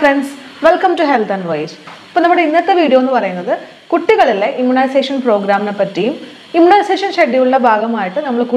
friends, welcome to Health and Voyage. Now, we will see video immunization program. Immunization schedule we will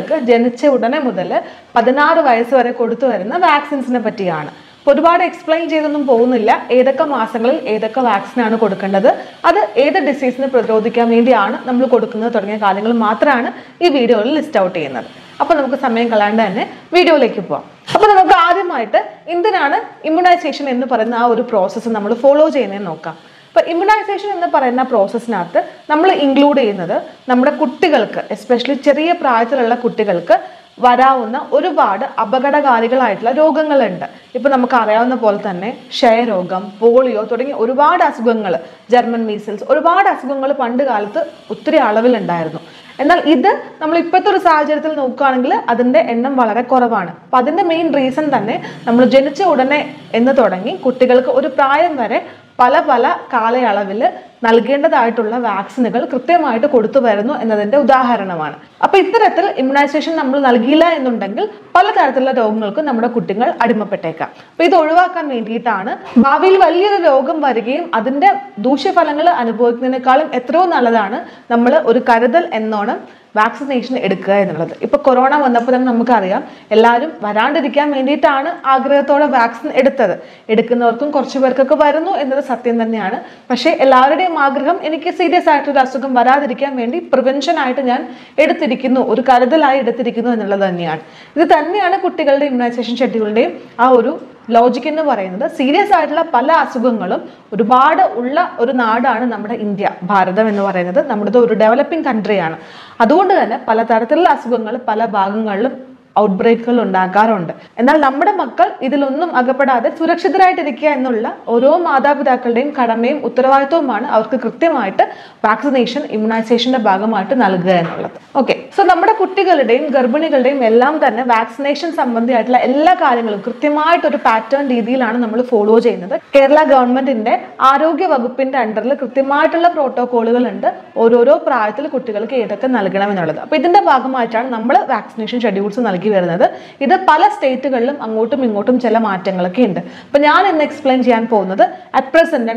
vaccines. ഒരുപാട് explain ചെയ്തൊന്നും പോകുന്നില്ല ഏതൊക്കെ മാസങ്ങളിൽ ഏതൊക്കെ vaccine ആണ് കൊടുക്കേണ്ടത് അത് ഏത് ഡിസീസിനെ പ്രതിരോധിക്കാൻ വേണ്ടിയാണ് നമ്മൾ കൊടുക്കുന്നത് തുടങ്ങിയ കാര്യങ്ങൾ മാത്രമാണ് ഈ വീഡിയോയിൽ ലിസ്റ്റ് ഔട്ട് ചെയ്യുന്നത്. അപ്പോൾ നമുക്ക് സമയം കളയാണ്ട് തന്നെ വീഡിയോയിലേക്ക് പോകാം. അപ്പോൾ നമുക്ക് ആദ്യമായിട്ട് എന്തിനാണ് ഇമ്മ്യൂണൈസേഷൻ എന്ന് പറയുന്ന ആ ഒരു പ്രോസസ്സ് നമ്മൾ ഫോളോ ചെയ്യുന്നതെന്ന് നോക്കാം. അപ്പോൾ ഇമ്മ്യൂണൈസേഷൻ എന്ന് പറയുന്ന പ്രോസസ്സിനകത്ത് നമ്മൾ ഇൻക്ലൂഡ് ചെയ്യുന്നത് നമ്മുടെ കുട്ടികൾക്ക് എസ്പെഷ്യലി ചെറിയ പ്രായത്തിലുള്ള കുട്ടികൾക്ക് വരാവുന്ന ഒരുപാട് അപകടകാരികളായിട്ടുള്ള രോഗങ്ങളുണ്ട്. ഇപ്പോൾ നമുക്ക് അറിയാവുന്ന പോലെ തന്നെ ക്ഷയരോഗം, പോളിയോ തുടങ്ങിയ ഒരുപാട് അസുഖങ്ങൾ, ജർമ്മൻ മീസിൽസ്, ഒരുപാട് അസുഖങ്ങൾ പണ്ട് കാലത്ത് ഒത്തിരി അളവിലുണ്ടായിരുന്നു. എന്നാൽ ഇത് നമ്മൾ ഇപ്പോഴത്തെ ഒരു സാഹചര്യത്തിൽ നോക്കുകയാണെങ്കിൽ അതിൻ്റെ എണ്ണം വളരെ കുറവാണ്. അപ്പം അതിൻ്റെ മെയിൻ റീസൺ തന്നെ നമ്മൾ ജനിച്ച ഉടനെ എന്ന് തുടങ്ങി കുട്ടികൾക്ക് ഒരു പ്രായം വരെ പല കാലയളവിൽ നൽകേണ്ടതായിട്ടുള്ള വാക്സിനുകൾ കൃത്യമായിട്ട് കൊടുത്തു വരുന്നു എന്നതിൻ്റെ ഉദാഹരണമാണ്. അപ്പോൾ ഇത്തരത്തിൽ ഇമ്മ്യൂണൈസേഷൻ നമ്മൾ നൽകിയില്ല എന്നുണ്ടെങ്കിൽ പലതരത്തിലുള്ള രോഗങ്ങൾക്ക് നമ്മുടെ കുട്ടികൾ അടിമപ്പെട്ടേക്കാം. അപ്പോൾ ഇത് ഒഴിവാക്കാൻ വേണ്ടിയിട്ടാണ് ഭാവിയിൽ വലിയൊരു രോഗം വരികയും അതിൻ്റെ ദൂഷ്യഫലങ്ങൾ അനുഭവിക്കുന്നതിനേക്കാളും എത്രയോ നല്ലതാണ് നമ്മൾ ഒരു കരുതൽ എന്നോണം വാക്സിനേഷൻ എടുക്കുക എന്നുള്ളത്. ഇപ്പോൾ കൊറോണ വന്നപ്പോൾ തന്നെ നമുക്കറിയാം എല്ലാവരും വരാണ്ടിരിക്കാൻ വേണ്ടിയിട്ടാണ് ആഗ്രഹത്തോടെ വാക്സിൻ എടുക്കുന്നവർക്കും കുറച്ച് പേർക്കൊക്കെ വരുന്നു എന്നത് സത്യം തന്നെയാണ്. പക്ഷേ എല്ലാവരുടെയും ആഗ്രഹം എനിക്ക് സീരിയസ് ആയിട്ടൊരു അസുഖം വരാതിരിക്കാൻ വേണ്ടി പ്രിവെൻഷൻ ആയിട്ട് ഞാൻ എടുത്തിരിക്കുന്നു, ഒരു കരുതലായി എടുത്തിരിക്കുന്നു എന്നുള്ളത് തന്നെയാണ്. ഇത് തന്നെയാണ് കുട്ടികളുടെ ഇമ്മ്യൂണൈസേഷൻ ഷെഡ്യൂളിൻ്റെയും ആ ഒരു ലോജിക് എന്ന് പറയുന്നത്. സീരിയസ് ആയിട്ടുള്ള പല അസുഖങ്ങളും ഒരുപാട് ഉള്ള ഒരു നാടാണ് നമ്മുടെ ഇന്ത്യ, ഭാരതം എന്ന് പറയുന്നത്. നമ്മുടെ ഒരു ഡെവലപ്പിംഗ് കൺട്രിയാണ്. അതുകൊണ്ട് തന്നെ പലതരത്തിലുള്ള അസുഖങ്ങൾ പല ഭാഗങ്ങളിലും ഔട്ട്ബ്രേക്കുകൾ ഉണ്ടാകാറുണ്ട്. എന്നാൽ നമ്മുടെ മക്കൾ ഇതിലൊന്നും അകപ്പെടാതെ സുരക്ഷിതരായിട്ടിരിക്കുക എന്നുള്ള ഓരോ മാതാപിതാക്കളുടെയും കടമയും ഉത്തരവാദിത്വവുമാണ് അവർക്ക് കൃത്യമായിട്ട് വാക്സിനേഷൻ ഇമ്മ്യൂണൈസേഷന്റെ ഭാഗമായിട്ട് നൽകുക എന്നുള്ളത്. ഓക്കെ, സോ നമ്മുടെ കുട്ടികളുടെയും ഗർഭിണികളുടെയും എല്ലാം തന്നെ വാക്സിനേഷൻ സംബന്ധിയായിട്ടുള്ള എല്ലാ കാര്യങ്ങളും കൃത്യമായിട്ടൊരു പാറ്റേൺ രീതിയിലാണ് നമ്മൾ ഫോളോ ചെയ്യുന്നത്. കേരള ഗവൺമെന്റിന്റെ ആരോഗ്യ വകുപ്പിന്റെ അണ്ടറിൽ കൃത്യമായിട്ടുള്ള പ്രോട്ടോകോളുകൾ ഉണ്ട് ഓരോരോ പ്രായത്തിൽ കുട്ടികൾക്ക് ഏതൊക്കെ നൽകണം എന്നുള്ളത്. അപ്പോൾ ഇതിന്റെ ഭാഗമായിട്ടാണ് നമ്മൾ വാക്സിനേഷൻ ഷെഡ്യൂൾസ് നൽകി വരുന്നത്. ഇത് പല സ്റ്റേറ്റുകളിലും അങ്ങോട്ടും ഇങ്ങോട്ടും ചില മാറ്റങ്ങളൊക്കെ ഉണ്ട്. അപ്പൊ ഞാൻ ഇന്ന് എക്സ്പ്ലെയിൻ ചെയ്യാൻ പോകുന്നത് അറ്റ് പ്രസന്റ്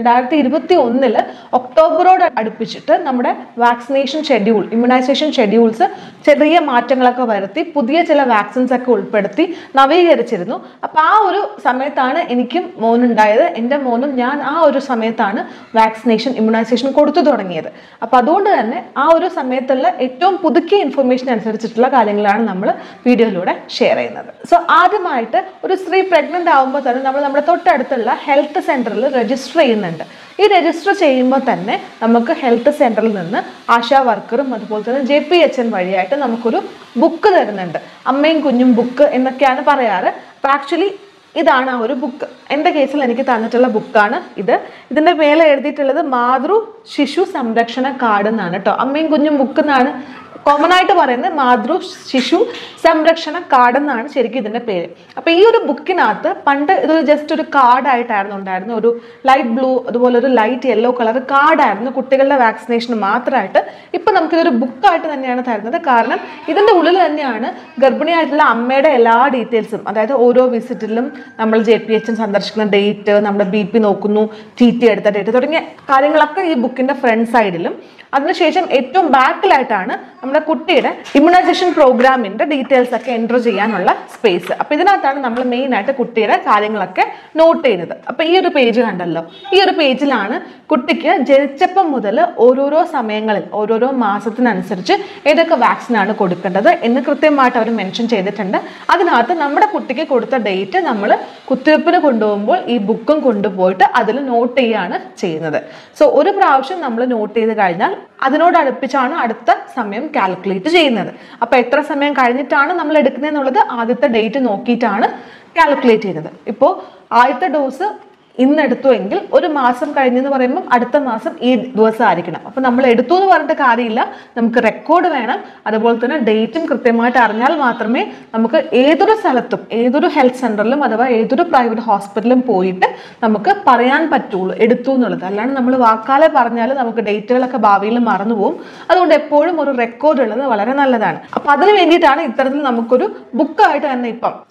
2021 ഒക്ടോബറോട് അടുപ്പിച്ചിട്ട് നമ്മുടെ വാക്സിനേഷൻ ഷെഡ്യൂൾ, ഇമ്മ്യൂണൈസേഷൻ ഷെഡ്യൂൾസ് ചെറിയ മാറ്റങ്ങളൊക്കെ വരുത്തി പുതിയ ചില വാക്സിൻസ് ഒക്കെ ഉൾപ്പെടുത്തി നവീകരിച്ചിരുന്നു. അപ്പൊ ആ ഒരു സമയത്താണ് എനിക്കും മോനുണ്ടായത്. എൻ്റെ മോനും ഞാൻ ആ ഒരു സമയത്താണ് വാക്സിനേഷൻ ഇമ്മ്യൂണൈസേഷൻ കൊടുത്തു തുടങ്ങിയത്. അപ്പൊ അതുകൊണ്ട് തന്നെ ആ ഒരു സമയത്തുള്ള ഏറ്റവും പുതുക്കിയ ഇൻഫർമേഷൻ അനുസരിച്ചിട്ടുള്ള കാര്യങ്ങളാണ് നമ്മൾ വീഡിയോയിൽ ഷെയർ ചെയ്യുന്നത്. സോ ആദ്യമായിട്ട് ഒരു സ്ത്രീ പ്രഗ്നന്റ് ആകുമ്പോൾ തന്നെ നമ്മൾ നമ്മുടെ തൊട്ടടുത്തുള്ള ഹെൽത്ത് സെന്ററിൽ രജിസ്റ്റർ ചെയ്യുന്നുണ്ട്. ഈ രജിസ്റ്റർ ചെയ്യുമ്പോൾ തന്നെ നമുക്ക് ഹെൽത്ത് സെന്ററിൽ നിന്ന് ആശാ വർക്കറും അതുപോലെ തന്നെ JPHN വഴിയായിട്ട് നമുക്കൊരു ബുക്ക് തരുന്നുണ്ട്. അമ്മയും കുഞ്ഞും ബുക്ക് എന്നൊക്കെയാണ് പറയാറ്. അപ്പോൾ ആക്ച്വലി ഇതാണ് ആ ഒരു ബുക്ക്. എൻ്റെ കേസിൽ എനിക്ക് തന്നിട്ടുള്ള ബുക്കാണ് ഇത്. ഇതിൻ്റെ മേലെ എഴുതിയിട്ടുള്ളത് മാതൃ ശിശു സംരക്ഷണ കാർഡ് എന്നാണ് കേട്ടോ. അമ്മയും കുഞ്ഞും ബുക്ക് എന്നാണ് കോമൺ ആയിട്ട് പറയുന്നത്. മാതൃ ശിശു സംരക്ഷണ കാർഡ് എന്നാണ് ശരിക്കും ഇതിൻ്റെ പേര്. അപ്പോൾ ഈ ഒരു ബുക്കിനകത്ത് പണ്ട് ഇതൊരു ജസ്റ്റ് ഒരു കാർഡായിട്ടായിരുന്നു ഉണ്ടായിരുന്നു. ഒരു ലൈറ്റ് ബ്ലൂ അതുപോലെ ഒരു ലൈറ്റ് യെല്ലോ കളർ കാർഡായിരുന്നു കുട്ടികളുടെ വാക്സിനേഷന് മാത്രമായിട്ട്. ഇപ്പം നമുക്കിതൊരു ബുക്കായിട്ട് തന്നെയാണ് തരുന്നത്. കാരണം ഇതിൻ്റെ ഉള്ളിൽ തന്നെയാണ് ഗർഭിണിയായിട്ടുള്ള അമ്മയുടെ എല്ലാ ഡീറ്റെയിൽസും, അതായത് ഓരോ വിസിറ്റിലും നമ്മൾ JPHN സന്ദർശിക്കുന്ന ഡേറ്റ്, നമ്മുടെ BP നോക്കുന്നു, TT എടുത്ത ഡേറ്റ് തുടങ്ങിയ കാര്യങ്ങളൊക്കെ ഈ ബുക്കിൻ്റെ ഫ്രണ്ട് സൈഡിലും അതിനുശേഷം ഏറ്റവും ബാക്കിലായിട്ടാണ് നമ്മുടെ കുട്ടിയുടെ ഇമ്മ്യൂണൈസേഷൻ പ്രോഗ്രാമിൻ്റെ ഡീറ്റെയിൽസ് ഒക്കെ എൻ്റർ ചെയ്യാനുള്ള സ്പേസ്. അപ്പോൾ ഇതിനകത്താണ് നമ്മൾ മെയിനായിട്ട് കുട്ടിയുടെ കാര്യങ്ങളൊക്കെ നോട്ട് ചെയ്യുന്നത്. അപ്പോൾ ഈ ഒരു പേജ് കണ്ടല്ലോ, ഈ ഒരു പേജിലാണ് കുട്ടിക്ക് ജനിച്ചപ്പം മുതൽ ഓരോരോ സമയങ്ങളിൽ ഓരോരോ മാസത്തിനനുസരിച്ച് ഏതൊക്കെ വാക്സിനാണ് കൊടുക്കേണ്ടത് എന്ന് കൃത്യമായിട്ട് അവർ മെൻഷൻ ചെയ്തിട്ടുണ്ട്. അതിനകത്ത് നമ്മുടെ കുട്ടിക്ക് കൊടുത്ത ഡേറ്റ് നമ്മൾ കുത്തിവെപ്പിന് കൊണ്ടുപോകുമ്പോൾ ഈ ബുക്കും കൊണ്ടുപോയിട്ട് അതിൽ നോട്ട് ചെയ്യുകയാണ് ചെയ്യുന്നത്. സോ ഒരു പ്രാവശ്യം നമ്മൾ നോട്ട് ചെയ്ത് കഴിഞ്ഞാൽ അതിനോടടുപ്പിച്ചാണ് അടുത്ത സമയം കാൽക്കുലേറ്റ് ചെയ്യുന്നത്. അപ്പോൾ എത്ര സമയം കഴിഞ്ഞിട്ടാണ് നമ്മൾ എടുക്കുന്നതെന്നുള്ളത് ആദ്യത്തെ ഡേറ്റ് നോക്കിയിട്ടാണ് കാൽക്കുലേറ്റ് ചെയ്യുന്നത്. ഇപ്പോൾ ആദ്യത്തെ ഡോസ് ഇന്നെടുത്തു എങ്കിൽ ഒരു മാസം കഴിഞ്ഞെന്ന് പറയുമ്പോൾ അടുത്ത മാസം ഈ ദിവസം ആയിരിക്കണം. അപ്പോൾ നമ്മൾ എടുത്തു എന്ന് പറഞ്ഞിട്ട് കാര്യമില്ല, നമുക്ക് റെക്കോർഡ് വേണം. അതുപോലെ തന്നെ ഡേറ്റും കൃത്യമായിട്ട് അറിഞ്ഞാൽ മാത്രമേ നമുക്ക് ഏതൊരു സ്ഥലത്തും ഏതൊരു ഹെൽത്ത് സെൻ്ററിലും അഥവാ ഏതൊരു പ്രൈവറ്റ് ഹോസ്പിറ്റലിലും പോയിട്ട് നമുക്ക് പറയാൻ പറ്റുള്ളൂ എടുത്തു എന്നുള്ളത്. അല്ലാണ്ട് നമ്മൾ വാക്കാലെ പറഞ്ഞാൽ നമുക്ക് ഡേറ്റുകളൊക്കെ ഭാവിയിൽ മറന്നു പോകും. അതുകൊണ്ട് എപ്പോഴും ഒരു റെക്കോർഡ് ഉള്ളത് വളരെ നല്ലതാണ്. അപ്പോൾ അതിന് വേണ്ടിയിട്ടാണ് ഇത്തരത്തിൽ നമുക്കൊരു ബുക്കായിട്ട് തന്നെ ഇപ്പം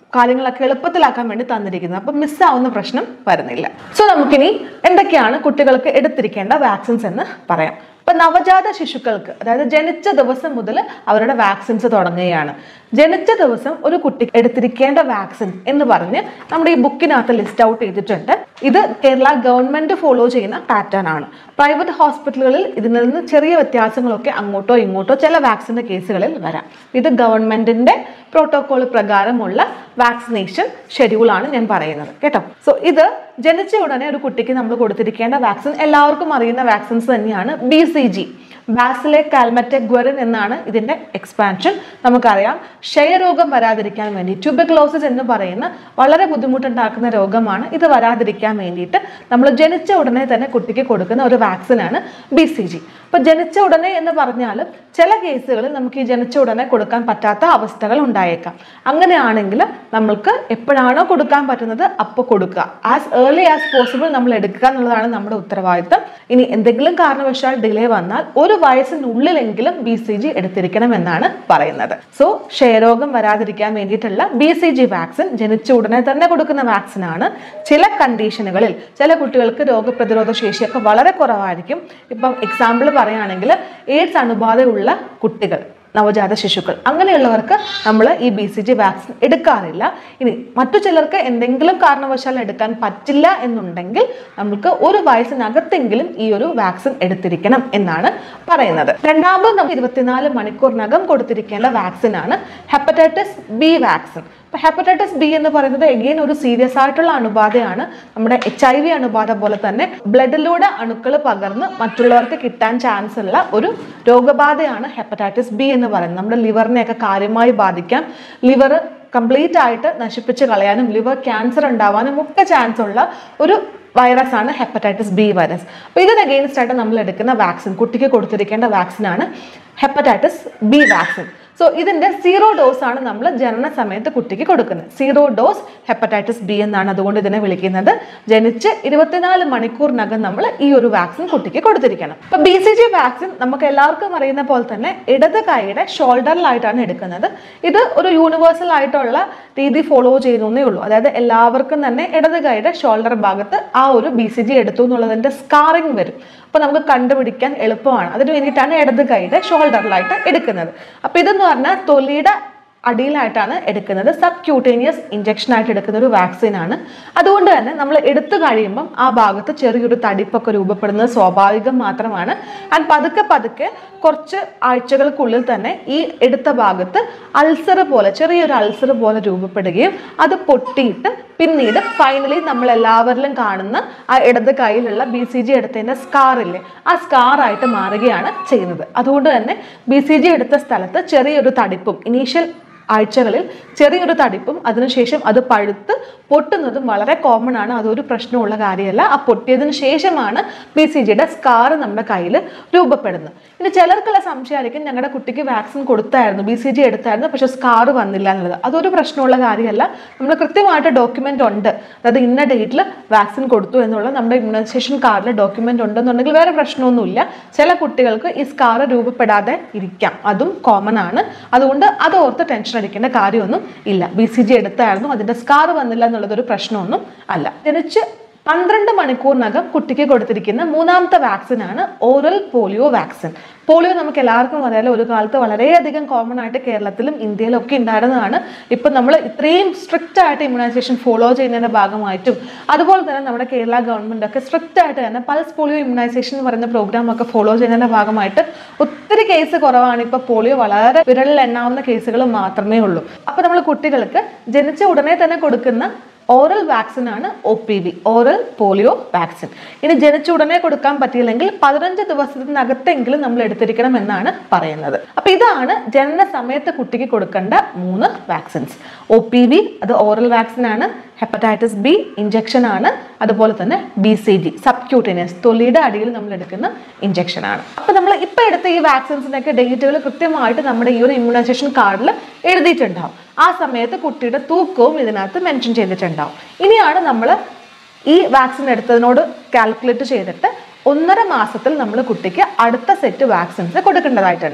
കാര്യങ്ങളൊക്കെ എളുപ്പത്തിലാക്കാൻ വേണ്ടി തന്നിരിക്കുന്നത്. അപ്പം മിസ്സാവുന്ന പ്രശ്നം വരുന്നില്ല. സോ നമുക്കിനി എന്തൊക്കെയാണ് കുട്ടികൾക്ക് എടുത്തിരിക്കേണ്ട വാക്സിൻസ് എന്ന് പറയാം. ഇപ്പൊ നവജാത ശിശുക്കൾക്ക്, അതായത് ജനിച്ച ദിവസം മുതൽ അവരുടെ വാക്സിൻസ് തുടങ്ങുകയാണ്. ജനിച്ച ദിവസം ഒരു കുട്ടി എടുത്തിരിക്കേണ്ട വാക്സിൻ എന്ന് പറഞ്ഞ് നമ്മുടെ ഈ ബുക്കിനകത്ത് ലിസ്റ്റ് ഔട്ട് ചെയ്തിട്ടുണ്ട്. ഇത് കേരള ഗവൺമെന്റ് ഫോളോ ചെയ്യുന്ന പാറ്റേൺ ആണ്. പ്രൈവറ്റ് ഹോസ്പിറ്റലുകളിൽ ഇതിൽ നിന്ന് ചെറിയ വ്യത്യാസങ്ങളൊക്കെ അങ്ങോട്ടോ ഇങ്ങോട്ടോ ചില വാക്സിന്റെ കേസുകളിൽ വരാം. ഇത് ഗവൺമെന്റിന്റെ പ്രോട്ടോകോൾ പ്രകാരമുള്ള വാക്സിനേഷൻ ഷെഡ്യൂൾ ആണ് ഞാൻ പറയുന്നത് കേട്ടോ. സോ ഇത് ജനിച്ച ഉടനെ ഒരു കുട്ടിക്ക് നമ്മൾ കൊടുത്തിരിക്കേണ്ട വാക്സിൻ എല്ലാവർക്കും അറിയുന്ന വാക്സിൻസ് തന്നെയാണ്. BCG, Bacillus Calmette Guerin എന്നാണ് ഇതിന്റെ എക്സ്പാൻഷൻ. നമുക്കറിയാം ക്ഷയരോഗം വരാതിരിക്കാൻ വേണ്ടി, ട്യൂബർക്ലോസിസ് എന്ന് പറയുന്ന വളരെ ബുദ്ധിമുട്ടുണ്ടാക്കുന്ന രോഗമാണ്. ഇത് വരാതിരിക്കാൻ വേണ്ടിയിട്ട് നമ്മൾ ജനിച്ച ഉടനെ തന്നെ കുട്ടിക്ക് കൊടുക്കുന്ന ഒരു വാക്സിനാണ് BCG. ഇപ്പൊ ജനിച്ച ഉടനെ എന്ന് പറഞ്ഞാൽ ചില കേസുകളിൽ നമുക്ക് ഈ ജനിച്ച ഉടനെ കൊടുക്കാൻ പറ്റാത്ത അവസ്ഥകൾ ഉണ്ടായേക്കാം. അങ്ങനെയാണെങ്കിൽ നമ്മൾക്ക് എപ്പോഴാണോ കൊടുക്കാൻ പറ്റുന്നത് അപ്പോൾ കൊടുക്കുക. ആസ് ഏർലി ആസ് പോസിബിൾ നമ്മൾ എടുക്കുക എന്നുള്ളതാണ് നമ്മുടെ ഉത്തരവാദിത്തം. ഇനി എന്തെങ്കിലും കാരണവശാൽ ഡിലേ വന്നാൽ ഒരു വയസ്സിനുള്ളിലെങ്കിലും BCG എടുത്തിരിക്കണം എന്നാണ് പറയുന്നത്. സോ ക്ഷയരോഗം വരാതിരിക്കാൻ വേണ്ടിയിട്ടുള്ള BCG വാക്സിൻ ജനിച്ച ഉടനെ തന്നെ കൊടുക്കുന്ന വാക്സിൻ ആണ്. ചില കണ്ടീഷനുകളിൽ ചില കുട്ടികൾക്ക് രോഗപ്രതിരോധ ശേഷിയൊക്കെ വളരെ കുറവായിരിക്കും. ഇപ്പം എക്സാമ്പിൾ പറയുകയാണെങ്കിൽ എയ്ഡ്സ് അണുബാധയുള്ള കുട്ടികൾ, നവജാത ശിശുക്കൾ, അങ്ങനെയുള്ളവർക്ക് നമ്മൾ ഈ BCG വാക്സിൻ എടുക്കാറില്ല. ഇനി മറ്റു ചിലർക്ക് എന്തെങ്കിലും കാരണവശാൽ എടുക്കാൻ പറ്റില്ല എന്നുണ്ടെങ്കിൽ നമുക്ക് ഒരു വയസ്സിനകത്തെങ്കിലും ഈ ഒരു വാക്സിൻ എടുത്തിരിക്കണം എന്നാണ് പറയുന്നത്. രണ്ടാമത് നമുക്ക് 24 മണിക്കൂറിനകം കൊടുത്തിരിക്കേണ്ട വാക്സിൻ ആണ് ഹെപ്പറ്റൈറ്റിസ് B വാക്സിൻ. ഇപ്പൊ ഹെപ്പറ്റൈറ്റിസ് B എന്ന് പറയുന്നത് എഗെയിൻ ഒരു സീരിയസ് ആയിട്ടുള്ള അണുബാധയാണ്. നമ്മുടെ HIV അണുബാധ പോലെ തന്നെ ബ്ലഡിലൂടെ അണുക്കൾ പകർന്ന് മറ്റുള്ളവർക്ക് കിട്ടാൻ ചാൻസ് ഉള്ള ഒരു രോഗബാധയാണ് ഹെപ്പറ്റൈറ്റിസ് B എന്ന് പറയുന്നത്. നമ്മുടെ ലിവറിനെയൊക്കെ കാര്യമായി ബാധിക്കാം. ലിവർ കംപ്ലീറ്റ് ആയിട്ട് നശിപ്പിച്ച് കളയാനും ലിവർ ക്യാൻസർ ഉണ്ടാവാനും ഒക്കെ ചാൻസ് ഉള്ള ഒരു വൈറസ് ആണ് ഹെപ്പറ്റൈറ്റിസ് B വൈറസ്. അപ്പോൾ ഇതിന് അഗെയിൻസ്റ്റ് ആയിട്ട് നമ്മൾ എടുക്കുന്ന വാക്സിൻ, കുട്ടിക്ക് കൊടുത്തിരിക്കേണ്ട വാക്സിനാണ് ഹെപ്പറ്റൈറ്റിസ് B വാക്സിൻ. സോ ഇതിന്റെ 0 ഡോസ് ആണ് നമ്മൾ ജനന സമയത്ത് കുട്ടിക്ക് കൊടുക്കുന്നത്. 0 ഡോസ് ഹെപ്പറ്റൈറ്റിസ് B എന്നാണ് അതുകൊണ്ട് ഇതിനെ വിളിക്കുന്നത്. ജനിച്ച് 24 മണിക്കൂറിനകം നമ്മൾ ഈ ഒരു വാക്സിൻ കുട്ടിക്ക് കൊടുത്തിരിക്കണം. ഇപ്പൊ BCG വാക്സിൻ നമുക്ക് എല്ലാവർക്കും അറിയുന്ന പോലെ തന്നെ ഇടത് കൈയുടെ ഷോൾഡറിലായിട്ടാണ് എടുക്കുന്നത്. ഇത് ഒരു യൂണിവേഴ്സൽ ആയിട്ടുള്ള രീതി ഫോളോ ചെയ്യുന്നേ ഉള്ളൂ. അതായത് എല്ലാവർക്കും തന്നെ ഇടത് കൈയുടെ ഷോൾഡർ ഭാഗത്ത് ആ ഒരു BCG എടുത്തു എന്നുള്ളതിന്റെ സ്കാറിങ് വരും. അപ്പൊ നമുക്ക് കണ്ടുപിടിക്കാൻ എളുപ്പമാണ്. അതിന് വേണ്ടിയിട്ടാണ് ഇടത് കൈയുടെ ഷോൾഡറിലായിട്ട് എടുക്കുന്നത്. അപ്പൊ ഇതെന്ന് പറഞ്ഞാൽ തൊലിയുടെ അടിയിലായിട്ടാണ് എടുക്കുന്നത്. സബ് ക്യൂട്ടേനിയസ് ഇഞ്ചക്ഷൻ ആയിട്ട് എടുക്കുന്ന ഒരു വാക്സിൻ ആണ്. അതുകൊണ്ട് തന്നെ നമ്മൾ എടുത്തു കഴിയുമ്പം ആ ഭാഗത്ത് ചെറിയൊരു തടിപ്പൊക്കെ രൂപപ്പെടുന്നത് സ്വാഭാവികം മാത്രമാണ്. ആൻഡ് പതുക്കെ പതുക്കെ കുറച്ച് ആഴ്ചകൾക്കുള്ളിൽ തന്നെ ഈ എടുത്ത ഭാഗത്ത് അൾസർ പോലെ, ചെറിയൊരു അൾസർ പോലെ രൂപപ്പെടുകയും അത് പൊട്ടിയിട്ട് പിന്നീട് ഫൈനലി നമ്മൾ എല്ലാവരിലും കാണുന്ന ആ ഇടത് കൈയിലുള്ള BCG എടുത്തതിന്റെ സ്കാറില്ലേ, ആ സ്കാറായിട്ട് മാറുകയാണ് ചെയ്യുന്നത്. അതുകൊണ്ട് തന്നെ BCG എടുത്ത സ്ഥലത്ത് ചെറിയൊരു തടിപ്പും ഇനീഷ്യൽ ആഴ്ചകളിൽ ചെറിയൊരു തടിപ്പും അതിനുശേഷം അത് പഴുത്ത് പൊട്ടുന്നതും വളരെ കോമൺ ആണ്. അതൊരു പ്രശ്നമുള്ള കാര്യമല്ല. ആ പൊട്ടിയതിനു ശേഷമാണ് BCGയുടെ സ്കാർ നമ്മുടെ കയ്യിൽ രൂപപ്പെടുന്നത്. ഇനി ചിലർക്കുള്ള സംശയമായിരിക്കും, ഞങ്ങളുടെ കുട്ടിക്ക് വാക്സിൻ കൊടുത്തായിരുന്നു, BCG എടുത്തായിരുന്നു, പക്ഷെ സ്കാർ വന്നില്ല എന്നുള്ളത്. അതൊരു പ്രശ്നമുള്ള കാര്യമല്ല. നമ്മൾ കൃത്യമായിട്ട് ഡോക്യുമെന്റ് ഉണ്ട്. അതായത് ഇന്ന ഡേറ്റിൽ വാക്സിൻ കൊടുത്തു എന്നുള്ള നമ്മുടെ ഇമ്മ്യൂണൈസേഷൻ കാർഡിൽ ഡോക്യുമെന്റ് ഉണ്ടെന്നുണ്ടെങ്കിൽ വേറെ പ്രശ്നമൊന്നുമില്ല. ചില കുട്ടികൾക്ക് ഈ സ്കാർ രൂപപ്പെടാതെ ഇരിക്കാം, അതും കോമൺ ആണ്. അതുകൊണ്ട് അത് ഓർത്ത് ടെൻഷൻ അടിക്കേണ്ട കാര്യമൊന്നും ഇല്ല. BCG എടുത്തായിരുന്നു, അതിന്റെ സ്കാർ വന്നില്ല എന്നുള്ളതൊരു പ്രശ്നമൊന്നും അല്ല. ജനിച്ച് 12 മണിക്കൂറിനകം കുട്ടിക്ക് കൊടുത്തിരിക്കുന്ന മൂന്നാമത്തെ വാക്സിൻ ആണ് ഓറൽ പോളിയോ വാക്സിൻ. പോളിയോ നമുക്ക് എല്ലാവർക്കും അറിയാലോ, ഒരു കാലത്ത് വളരെയധികം കോമൺ ആയിട്ട് കേരളത്തിലും ഇന്ത്യയിലും ഒക്കെ ഉണ്ടായിരുന്നതാണ്. ഇപ്പം നമ്മൾ ഇത്രയും സ്ട്രിക്റ്റ് ആയിട്ട് ഇമ്മ്യൂണൈസേഷൻ ഫോളോ ചെയ്യുന്നതിന്റെ ഭാഗമായിട്ടും അതുപോലെ തന്നെ നമ്മുടെ കേരള ഗവൺമെന്റ് ഒക്കെ സ്ട്രിക്റ്റ് ആയിട്ട് തന്നെ പൾസ് പോളിയോ ഇമ്മ്യൂണൈസേഷൻ എന്ന് പറയുന്ന പ്രോഗ്രാം ഒക്കെ ഫോളോ ചെയ്യുന്നതിന്റെ ഭാഗമായിട്ട് ഒത്തിരി കേസ് കുറവാണ്. ഇപ്പൊ പോളിയോ വളരെ വിരലിൽ എണ്ണാവുന്ന കേസുകൾ മാത്രമേ ഉള്ളൂ. അപ്പൊ നമ്മൾ കുട്ടികൾക്ക് ജനിച്ച ഉടനെ തന്നെ കൊടുക്കുന്ന ഓറൽ വാക്സിൻ ആണ് OPV, ഓറൽ പോളിയോ വാക്സിൻ. ഇനി ജനിച്ച ഉടനെ കൊടുക്കാൻ പറ്റിയില്ലെങ്കിൽ 15 ദിവസത്തിനകത്തെങ്കിലും നമ്മൾ എടുത്തിരിക്കണം എന്നാണ് പറയുന്നത്. അപ്പൊ ഇതാണ് ജനന സമയത്ത് കുട്ടിക്ക് കൊടുക്കേണ്ട 3 വാക്സിൻസ്. OPV അത് ഓറൽ വാക്സിൻ ആണ്, ഹെപ്പറ്റൈറ്റിസ് B ഇഞ്ചക്ഷൻ ആണ്, അതുപോലെ തന്നെ BCG സബ്ക്യൂട്ടേനിയസ് തൊലിയുടെ അടിയിൽ നമ്മൾ എടുക്കുന്ന ഇഞ്ചക്ഷൻ ആണ്. അപ്പൊ നമ്മൾ ഇപ്പൊ എടുത്ത ഈ വാക്സിൻസിനൊക്കെ ഡേറ്റുകൾ കൃത്യമായിട്ട് നമ്മുടെ ഈ ഒരു ഇമ്മ്യൂണൈസേഷൻ കാർഡിൽ എഴുതിയിട്ടുണ്ടാവും. ആ സമയത്ത് കുട്ടിയുടെ തൂക്കവും ഇതിനകത്ത് മെൻഷൻ ചെയ്തിട്ടുണ്ടാവും. ഇനിയാണ് നമ്മൾ ഈ വാക്സിൻ എടുത്തതിനോട് കാൽക്കുലേറ്റ് ചെയ്തിട്ട് 1.5 മാസത്തിൽ നമ്മൾ കുട്ടിക്ക് അടുത്ത സെറ്റ് വാക്സിൻസ് കൊടുക്കേണ്ടതായിട്ടുണ്ട്.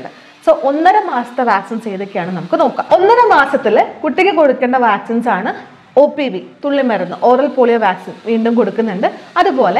സോ 1.5 മാസത്തെ വാക്സിൻസ് ഏതൊക്കെയാണ് നമുക്ക് നോക്കാം. 1.5 മാസത്തിൽ കുട്ടിക്ക് കൊടുക്കേണ്ട വാക്സിൻസ് ആണ് OPV, തുള്ളിമരുന്ന്, ഓറൽ പോളിയോ വാക്സിൻ വീണ്ടും കൊടുക്കുന്നുണ്ട്. അതുപോലെ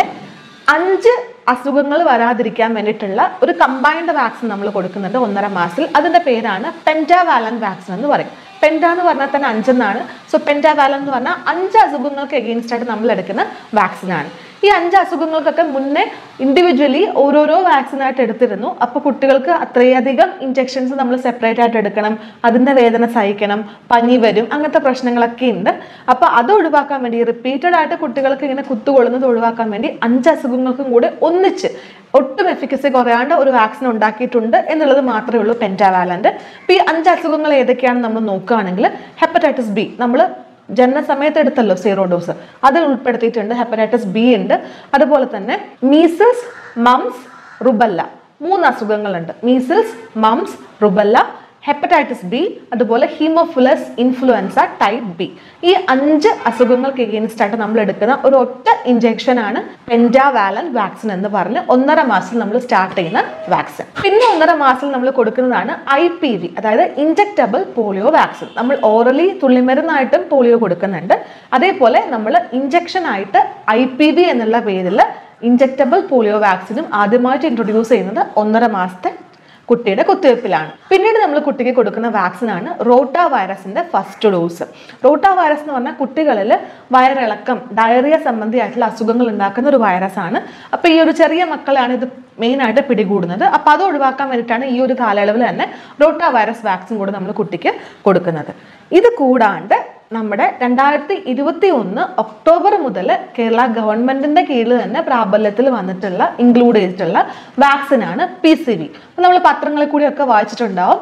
5 അസുഖങ്ങൾ വരാതിരിക്കാൻ വേണ്ടിയിട്ടുള്ള ഒരു കമ്പൈൻഡ് വാക്സിൻ നമ്മൾ കൊടുക്കുന്നുണ്ട് 1.5 മാസത്തിൽ. അതിൻ്റെ പേരാണ് പെൻറ്റാവാലന്റ് വാക്സിൻ എന്ന് പറയും. പെൻറ്റ എന്ന് പറഞ്ഞാൽ തന്നെ 5 എന്നാണ്. സോ പെൻറ്റാവാലന്റ് എന്ന് പറഞ്ഞാൽ 5 അസുഖങ്ങൾക്ക് എഗെയിൻസ്റ്റ് ആയിട്ട് നമ്മൾ എടുക്കുന്ന വാക്സിനാണ്. ഈ 5 അസുഖങ്ങൾക്കൊക്കെ മുന്നേ ഇൻഡിവിജ്വലി ഓരോരോ വാക്സിനായിട്ട് എടുത്തിരുന്നു. അപ്പോൾ കുട്ടികൾക്ക് അത്രയധികം ഇഞ്ചെക്ഷൻസ് നമ്മൾ സെപ്പറേറ്റ് ആയിട്ട് എടുക്കണം, അതിൻ്റെ വേദന സഹിക്കണം, പനി വരും, അങ്ങനത്തെ പ്രശ്നങ്ങളൊക്കെ ഉണ്ട്. അപ്പോൾ അത് ഒഴിവാക്കാൻ വേണ്ടി, റിപ്പീറ്റഡ് ആയിട്ട് കുട്ടികൾക്ക് ഇങ്ങനെ കുത്തുകൊള്ളുന്നത് ഒഴിവാക്കാൻ വേണ്ടി 5 അസുഖങ്ങൾക്കും കൂടെ ഒന്നിച്ച് ഒട്ടും എഫിക്കസി കുറയാണ്ട് ഒരു വാക്സിൻ ഉണ്ടാക്കിയിട്ടുണ്ട് എന്നുള്ളത് മാത്രമേ ഉള്ളൂ പെൻറ്റാവാലന്റ്. അപ്പോൾ ഈ 5 അസുഖങ്ങൾ ഏതൊക്കെയാണെന്ന് നമ്മൾ നോക്കുകയാണെങ്കിൽ ഹെപ്പറ്റൈറ്റിസ് ബി നമ്മൾ ജനനസമയത്ത് എടുത്തല്ലോ സീറോ ഡോസ്, അത് ഉൾപ്പെടുത്തിയിട്ടുണ്ട്. ഹെപ്പറ്റൈറ്റിസ് ബി ഉണ്ട്. അതുപോലെ തന്നെ മീസിൽസ്, മംസ്, റുബല്ല 3 അസുഖങ്ങളുണ്ട്. Measles, mumps, rubella, hepatitis B, അതുപോലെ ഹീമോഫിലസ് ഇൻഫ്ലുവൻസ ടൈപ്പ് ബി. ഈ 5 അസുഖങ്ങൾക്ക് എഗെയിൻസ്റ്റ് ആയിട്ട് നമ്മൾ എടുക്കുന്ന ഒരു ഒറ്റ ഇഞ്ചെക്ഷൻ ആണ് പെൻറ്റാവാലന്റ് വാക്സിൻ എന്ന് പറഞ്ഞ് 1.5 മാസത്തിൽ നമ്മൾ സ്റ്റാർട്ട് ചെയ്യുന്ന വാക്സിൻ. പിന്നെ 1.5 മാസത്തിൽ നമ്മൾ കൊടുക്കുന്നതാണ് IPV, അതായത് ഇൻജെക്റ്റബിൾ പോളിയോ വാക്സിൻ. നമ്മൾ ഓറലി തുള്ളിമരുന്നായിട്ടും പോളിയോ കൊടുക്കുന്നുണ്ട്. അതേപോലെ നമ്മൾ ഇഞ്ചെക്ഷൻ ആയിട്ട് IPV എന്നുള്ള പേരിൽ ഇൻജെക്റ്റബിൾ പോളിയോ വാക്സിനും ആദ്യമായിട്ട് ഇൻട്രൊഡ്യൂസ് ചെയ്യുന്നത് 1.5 മാസത്തെ കുട്ടിയുടെ കുത്തിവയ്പ്പിലാണ്. പിന്നീട് നമ്മൾ കുട്ടിക്ക് കൊടുക്കുന്ന വാക്സിനാണ് റോട്ടാ വൈറസിന്റെ ഫസ്റ്റ് ഡോസ്. റോട്ടാ വൈറസ് എന്ന് പറഞ്ഞാൽ കുട്ടികളിൽ വയറിളക്കം, ഡയറിയ സംബന്ധിയായിട്ടുള്ള അസുഖങ്ങൾ ഉണ്ടാക്കുന്ന ഒരു വൈറസാണ്. അപ്പോൾ ഈ ഒരു ചെറിയ മക്കളാണ് ഇത് മെയിനായിട്ട് പിടികൂടുന്നത്. അപ്പോൾ അത് ഒഴിവാക്കാൻ വേണ്ടിയിട്ടാണ് ഈ ഒരു കാലയളവിൽ തന്നെ റോട്ടാ വൈറസ് വാക്സിൻ കൂടെ നമ്മൾ കുട്ടിക്ക് കൊടുക്കുന്നത്. ഇത് കൂടാണ്ട് നമ്മുടെ 2021 ഒക്ടോബർ മുതൽ കേരള ഗവൺമെന്റിന്റെ കീഴിൽ തന്നെ പ്രാബല്യത്തിൽ വന്നിട്ടുള്ള ഇൻക്ലൂഡ് ചെയ്തിട്ടുള്ള വാക്സിനാണ് PCV. നമ്മൾ പത്രങ്ങളിൽ കൂടിയൊക്കെ വായിച്ചിട്ടുണ്ടാവും.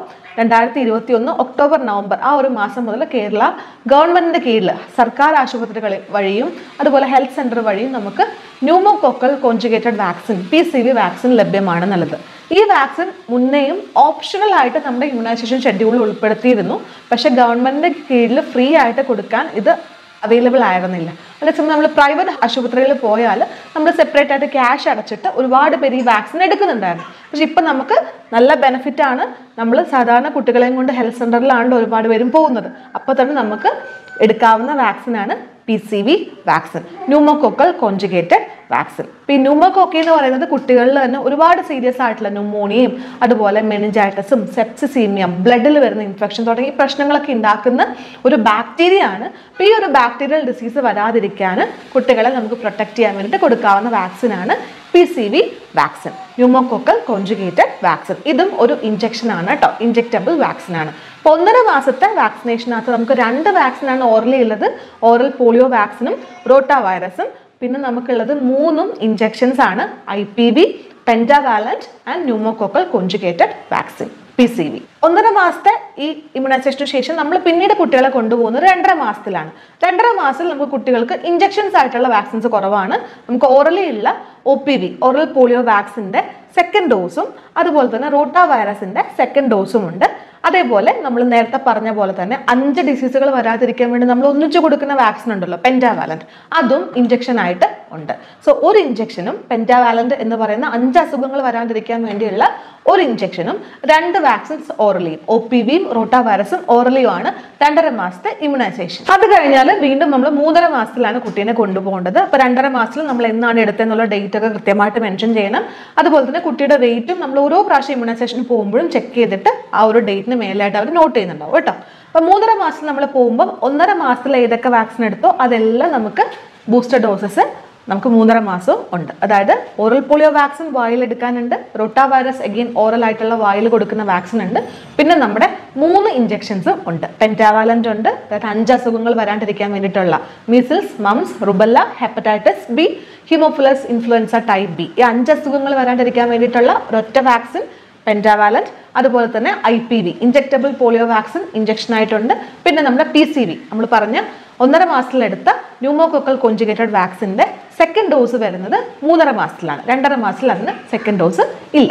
2021 ഒക്ടോബർ നവംബർ ആ ഒരു മാസം മുതൽ കേരള ഗവൺമെന്റിന്റെ കീഴിൽ സർക്കാർ ആശുപത്രികൾ വഴിയും അതുപോലെ ഹെൽത്ത് സെന്റർ വഴിയും നമുക്ക് pneumococcal conjugated vaccine PCV vaccine ലഭ്യമാണെന്നുള്ളത്. ഈ വാക്സിൻ മുന്നേയും ഓപ്ഷണൽ ആയിട്ട് നമ്മുടെ ഇമ്മ്യൂണൈസേഷൻ ഷെഡ്യൂളിൽ ഉൾപ്പെടുത്തിയിരുന്നു. പക്ഷെ ഗവൺമെന്റിന്റെ കീഴിൽ ഫ്രീ ആയിട്ട് കൊടുക്കാൻ ഇത് അവൈലബിൾ ആയിരുന്നില്ല. അതേസമയം നമ്മൾ പ്രൈവറ്റ് ആശുപത്രിയിൽ പോയാൽ നമ്മൾ സെപ്പറേറ്റ് ആയിട്ട് ക്യാഷ് അടച്ചിട്ട് ഒരുപാട് പേര് ഈ വാക്സിൻ എടുക്കുന്നുണ്ടായിരുന്നു. പക്ഷെ ഇപ്പം നമുക്ക് നല്ല ബെനിഫിറ്റ് ആണ്. നമ്മൾ സാധാരണ കുട്ടികളെയും കൊണ്ട് ഹെൽത്ത് സെന്ററിലാണല്ലോ ഒരുപാട് പേരും പോകുന്നത്. അപ്പോൾ തന്നെ നമുക്ക് എടുക്കാവുന്ന വാക്സിനാണ് PCV vaccine, pneumococcal conjugated vaccine. ഇപ്പോൾ ഈ ന്യൂമോകോക്കി എന്ന് പറയുന്നത് കുട്ടികളിൽ തന്നെ ഒരുപാട് സീരിയസ് ആയിട്ടുള്ള ന്യൂമോണിയയും അതുപോലെ മെനിഞ്ചൈറ്റിസും സെപ്സിസീമിയം, ബ്ലഡിൽ വരുന്ന ഇൻഫെക്ഷൻ തുടങ്ങിയ പ്രശ്നങ്ങളൊക്കെ ഉണ്ടാക്കുന്ന ഒരു ബാക്ടീരിയ ആണ്. അപ്പോൾ ഈ ഒരു ബാക്ടീരിയൽ ഡിസീസ് വരാതിരിക്കാൻ കുട്ടികളെ നമുക്ക് പ്രൊട്ടക്ട് ചെയ്യാൻ വേണ്ടിയിട്ട് കൊടുക്കാവുന്ന വാക്സിനാണ് PCV vaccine, pneumococcal conjugated vaccine. ഇതും ഒരു ഇഞ്ചക്ഷൻ ആണ് കേട്ടോ, ഇഞ്ചെക്റ്റബിൾ വാക്സിൻ ആണ്. അപ്പോൾ 1.5 മാസത്തെ വാക്സിനേഷനകത്ത് നമുക്ക് 2 വാക്സിനാണ് ഓറലി ഉള്ളത്, ഓറൽ പോളിയോ വാക്സിനും റോട്ടാ വൈറസും. പിന്നെ നമുക്കുള്ളത് 3 ഇഞ്ചക്ഷൻസ് ആണ്, IPV, pentavalent and pneumococcal conjugated vaccine PCV. 1.5 മാസത്തെ ഈ ഇമ്മ്യൂണൈസേഷന് ശേഷം നമ്മൾ പിന്നീട് കുട്ടികളെ കൊണ്ടുപോകുന്നത് 2.5 മാസത്തിലാണ്. 2.5 മാസത്തിൽ നമുക്ക് കുട്ടികൾക്ക് ഇഞ്ചക്ഷൻസ് ആയിട്ടുള്ള വാക്സിൻസ് കുറവാണ്. നമുക്ക് ഓറലി ഉള്ള OPV, ഓറൽ പോളിയോ വാക്സിൻ്റെ 2nd ഡോസും അതുപോലെ തന്നെ റോട്ടാ വൈറസിൻ്റെ 2nd ഡോസും ഉണ്ട്. അതേപോലെ നമ്മൾ നേരത്തെ പറഞ്ഞ പോലെ തന്നെ 5 ഡിസീസുകൾ വരാതിരിക്കാൻ വേണ്ടി നമ്മൾ ഒന്നിച്ചു കൊടുക്കുന്ന വാക്സിൻ ഉണ്ടല്ലോ പെൻറ്റാവാലന്റ്, അതും ഇഞ്ചക്ഷൻ ആയിട്ട് ഉണ്ട്. സോ ഒരു ഇഞ്ചക്ഷനും പെൻറ്റാവാലന്റ് എന്ന് പറയുന്ന 5 അസുഖങ്ങൾ വരാതിരിക്കാൻ വേണ്ടിയുള്ള ഒരു ഇഞ്ചക്ഷനും 2 വാക്സിൻസ് ഓറലിയും, OPVയും റോട്ടാ വൈറസും ഓറലിയുമാണ് 2.5 മാസത്തെ ഇമ്മ്യൂണൈസേഷൻ. അത് കഴിഞ്ഞാൽ വീണ്ടും നമ്മൾ 3.5 മാസത്തിലാണ് കുട്ടീനെ കൊണ്ടുപോകേണ്ടത്. അപ്പോൾ 2.5 മാസത്തിൽ നമ്മൾ എന്നാണ് എടുത്തതെന്നുള്ള ഡേറ്റ് ഒക്കെ കൃത്യമായിട്ട് മെൻഷൻ ചെയ്യണം. അതുപോലെ തന്നെ കുട്ടിയുടെ വെയിറ്റും നമ്മൾ ഓരോ പ്രാവശ്യം ഇമ്മ്യൂണൈസേഷൻ പോകുമ്പോഴും ചെക്ക് ചെയ്തിട്ട് ആ ഒരു ഡേറ്റിന് മേലായിട്ട് അവർ നോട്ട് ചെയ്യുന്നുണ്ടാവും കേട്ടോ. അപ്പോൾ 3.5 മാസത്തിൽ നമ്മൾ പോകുമ്പോൾ 1.5 മാസത്തിൽ ഏതൊക്കെ വാക്സിൻ എടുത്തോ അതെല്ലാം നമുക്ക് ബൂസ്റ്റർ ഡോസസ് നമുക്ക് 3.5 മാസവും ഉണ്ട്. അതായത് ഓറൽ പോളിയോ വാക്സിൻ വായിൽ എടുക്കാനുണ്ട്, റോട്ടാ വൈറസ് അഗെയിൻ ഓറൽ ആയിട്ടുള്ള വായിൽ കൊടുക്കുന്ന വാക്സിൻ ഉണ്ട്. പിന്നെ നമ്മുടെ 3 ഇഞ്ചക്ഷൻസും ഉണ്ട്. പെൻറ്റാവാലന്റ് ഉണ്ട്, അതായത് 5 അസുഖങ്ങൾ വരാണ്ടിരിക്കാൻ വേണ്ടിയിട്ടുള്ള measles, mumps, rubella, hepatitis B, haemophilus influenza type B, ഈ 5 അസുഖങ്ങൾ വരാണ്ടിരിക്കാൻ വേണ്ടിയിട്ടുള്ള ഒരൊറ്റ വാക്സിൻ പെൻറ്റാവാലന്റ്. അതുപോലെ തന്നെ IPV, injectable polio vaccine injection ആയിട്ടുണ്ട്. പിന്നെ നമ്മുടെ PCV നമ്മൾ പറഞ്ഞ 1.5 മാസത്തിലെടുത്ത ന്യൂമോകോക്കൽ കോൺജുഗേറ്റഡ് വാക്സിൻ്റെ 2nd ഡോസ് വരുന്നത് 3.5 മാസത്തിലാണ്. 2.5 മാസത്തിൽ അതിന് 2nd ഡോസ് ഇല്ല. അപ്പോൾ